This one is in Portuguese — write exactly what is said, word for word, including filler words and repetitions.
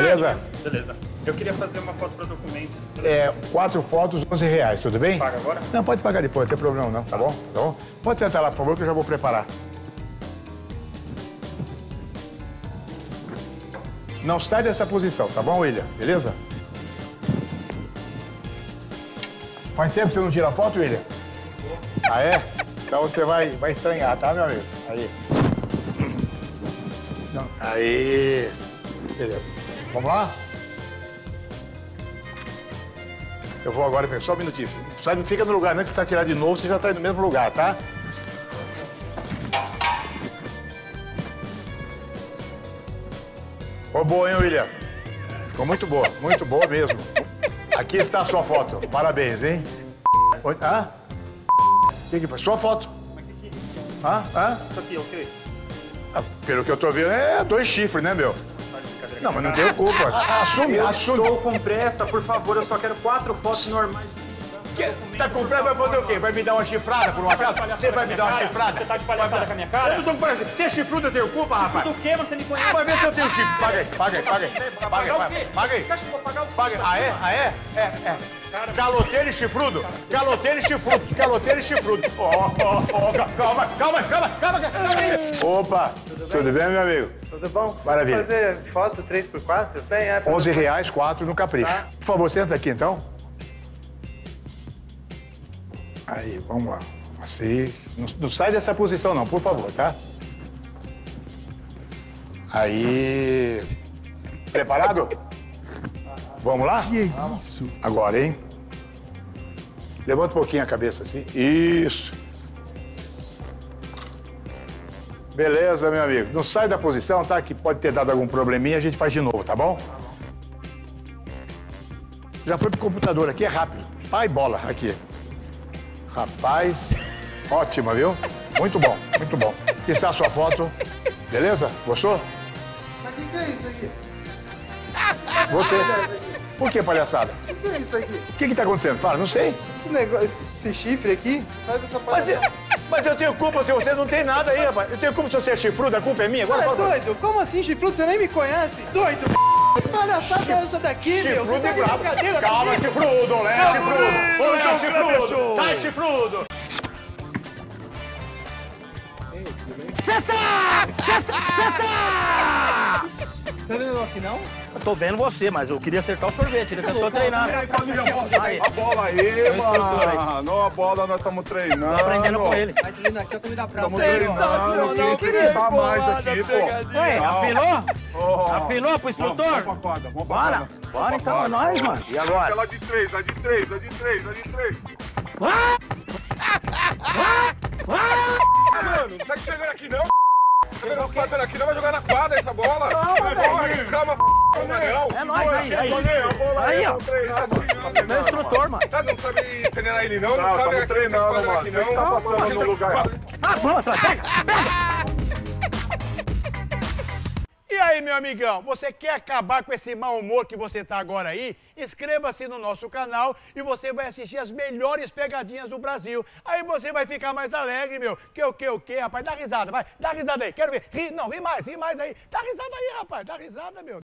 beleza? Beleza. Eu queria fazer uma foto para documento. É, quatro fotos, onze reais, tudo bem? Paga agora? Não, pode pagar depois, não tem problema não, tá bom? Tá bom? Pode sentar lá, por favor, que eu já vou preparar. Não sai dessa posição, tá bom, William? Beleza? Faz tempo que você não tira foto, William? Ah, é? Então você vai, vai estranhar, tá, meu amigo? Aí. Não. Aí. Beleza. Vamos lá? Eu vou agora, só um minutinho. Sai, não fica no lugar, não, que tá tirado de novo, você já tá no mesmo lugar, tá? Ficou boa, hein, William? Ficou muito boa, muito boa mesmo. Aqui está a sua foto. Parabéns, hein? Oi, hã? O que que foi? Sua foto. Hã? Hã? Isso aqui, ok? Ah, pelo que eu tô vendo, é dois chifres, né, meu? Não, mas não tenho culpa. Assume, assume. Estou com pressa, por favor, eu só quero quatro fotos normais. Que, tá com pressa, vai fazer o quê? Vai me dar uma chifrada por uma casa? Você vai me dar uma chifrada? Você tá de palhaçada com a minha cara? Eu não tô com palhaçada. Você é chifrudo, eu tenho culpa, rapaz? Do que? Você me conhece? Ah, vai ver se eu tenho chifre. Paga aí, paga aí, paga aí. Paga aí, paga aí. Paga aí. Você acha que eu vou pagar o quê? Paga aí. Ah, é? Ah, é? É, é. Caloteiro e chifrudo? Caloteiro e chifrudo. Caloteiro e chifrudo. Ó, ó, ó. Calma, calma, calma, calma. Opa. Tudo bem, meu amigo? Tudo bom? Maravilha. Vamos fazer foto três por quatro? Bem, é... onze reais, quatro no capricho. Tá. Por favor, senta aqui, então. Aí, vamos lá. Assim. Não, não sai dessa posição, não, por favor, tá? Aí. Preparado? Vamos lá? Que é isso? Agora, hein? Levanta um pouquinho a cabeça assim. Isso. Beleza, meu amigo. Não sai da posição, tá? Que pode ter dado algum probleminha, a gente faz de novo, tá bom? Já foi pro computador aqui, é rápido. Pai, bola, aqui. Rapaz, ótima, viu? Muito bom, muito bom. Aqui está a sua foto. Beleza? Gostou? Mas o que é isso aqui? Você. Por que palhaçada? O que é isso aqui? O que que tá acontecendo? Fala, não sei. Esse negócio, esse, esse chifre aqui, faz essa Mas palhaçada. eu, mas eu tenho culpa se você não tem nada aí, rapaz. Eu tenho culpa se você é chifrudo, a culpa é minha. Agora Você é fala. doido? Como assim, chifrudo? Você nem me conhece. Doido, que palhaçada é essa daqui, meu? Chifrudo Você tá e de brabo. brincadeira Calma, comigo? chifrudo, Léo, Não, chifrudo. Ô, Léo, não, chifrudo. Cleberson. Sai, chifrudo. Cesta! Cesta! Cesta! Tá vendo aqui, não? Eu tô vendo você, mas eu queria acertar o sorvete, né? Que eu tô treinando. Aí, A bola aí, mano. A bola nós estamos treinando. tô aprendendo com ele. Vai treinar aqui, eu tô me dá pra Estamos você. treinando. Quem que tá mais aqui, pô? Ué, afilou? Oh, Afilou pro instrutor? Vamos pra quadra, vamos pra Bora! quadra. Bora então, é nóis, mano. E agora? Aquela de três, a de três, a de três, a de três. Vai! Mano, não tá chegando aqui não. Você não tá fazendo aqui, não vai jogar na quadra essa bola. Calma, calma, não. É nóis aí, aí. Aí, ó. Meu instrutor, mano. Tá, não sabe treinar ele não? Não, Não sabe estamos aqui treinando, quadra mano. aqui Você não. que tá passando no lugar. Ah, pronto, pega, pega! E aí, meu amigão, você quer acabar com esse mau humor que você tá agora aí? Inscreva-se no nosso canal e você vai assistir as melhores pegadinhas do Brasil. Aí você vai ficar mais alegre, meu. Que o que, o que, rapaz? Dá risada, vai. Dá risada aí, quero ver. Ri, não, ri mais, ri mais aí. Dá risada aí, rapaz. Dá risada, meu.